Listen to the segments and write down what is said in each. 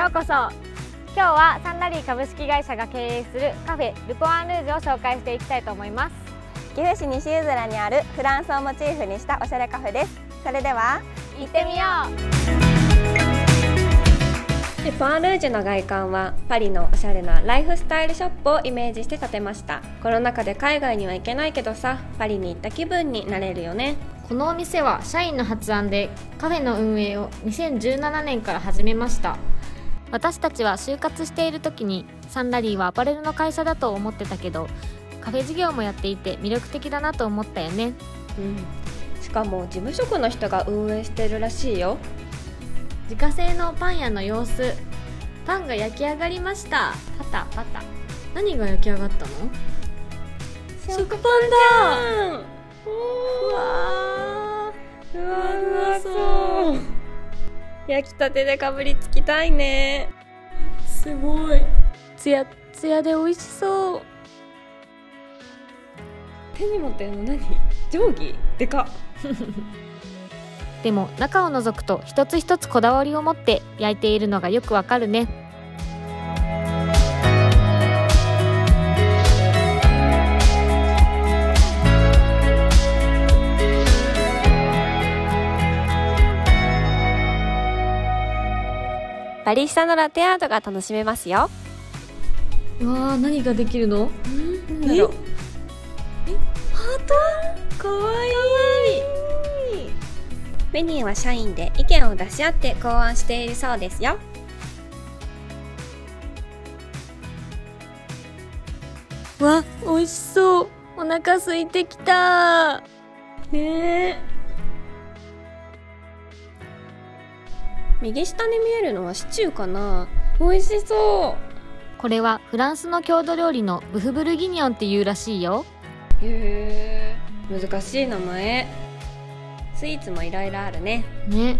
ようこそ。今日はサンラリー株式会社が経営するカフェルポアンルージュを紹介していきたいと思います。 岐阜市西柚にあるフランスをモチーフにしたおしゃれカフェです。それでは行ってみよう。ルポアンルージュの外観はパリのおしゃれなライフスタイルショップをイメージして建てました。コロナ禍で海外には行けないけどさ、パリに行った気分になれるよね。 このお店は社員の発案でカフェの運営を2017年から始めました。私たちは就活している時にサンラリーはアパレルの会社だと思ってたけど、カフェ事業もやっていて魅力的だなと思ったよね。 しかも事務職の人が運営してるらしいよ。 自家製のパン屋の様子。パンが焼き上がりました。パタパタ。何が焼き上がったの？食パンだ。 ふわふわそう。焼きたてでかぶりつきたいね。 すごい。つやつやで美味しそう。 手に持ってるの何？定規？でかっ。 でも中を覗くと一つ一つこだわりを持って焼いているのがよくわかるね。 バリスタのラテアートが楽しめますよ。 うわー、何ができるの？ なんだろう。 ハート？かわいい。 メニューは社員で意見を出し合って考案しているそうですよ。 わ、美味しそう。お腹空いてきた。 ねえ。右下に見えるのはシチューかな。美味しそう。 これはフランスの郷土料理のブフブルギニョンっていうらしいよ。 へえ、難しい名前。スイーツもいろいろあるね。 ね。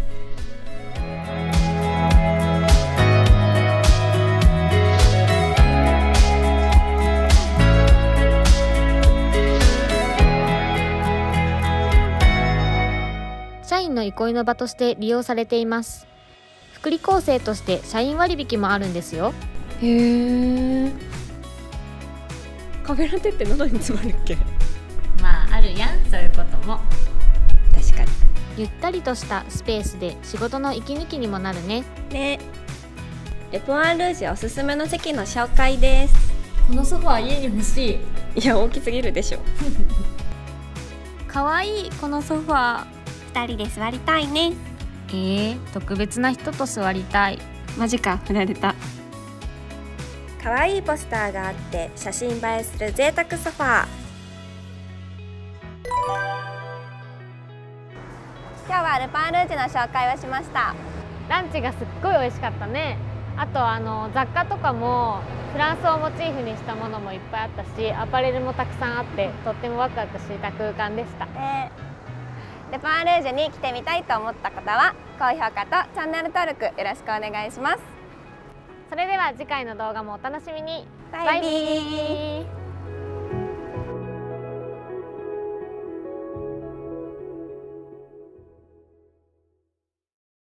社員の憩いの場として利用されています。福利厚生として社員割引もあるんですよ。 へえ。カフェラテって喉に詰まるっけ？ まああるやん、そういうことも。 確かに。 ゆったりとしたスペースで仕事の息抜きにもなるね。 ね。ルポアンルージュおすすめの席の紹介です。 このソファー家に欲しい。 いや、大きすぎるでしょ。 かわいい、このソファー。 2人で座りたいね。 特別な人と座りたい。 マジか、振られた。可愛いポスターがあって写真映えする贅沢ソファー。今日はルパンルージュの紹介をしました。 ランチがすっごい美味しかったね。あと雑貨とかもフランスをモチーフにしたものもいっぱいあったし、アパレルもたくさんあってとってもワクワクした空間でした。 ルパンルージュに来てみたいと思った方は高評価とチャンネル登録よろしくお願いします。 それでは次回の動画もお楽しみに。 バイビー。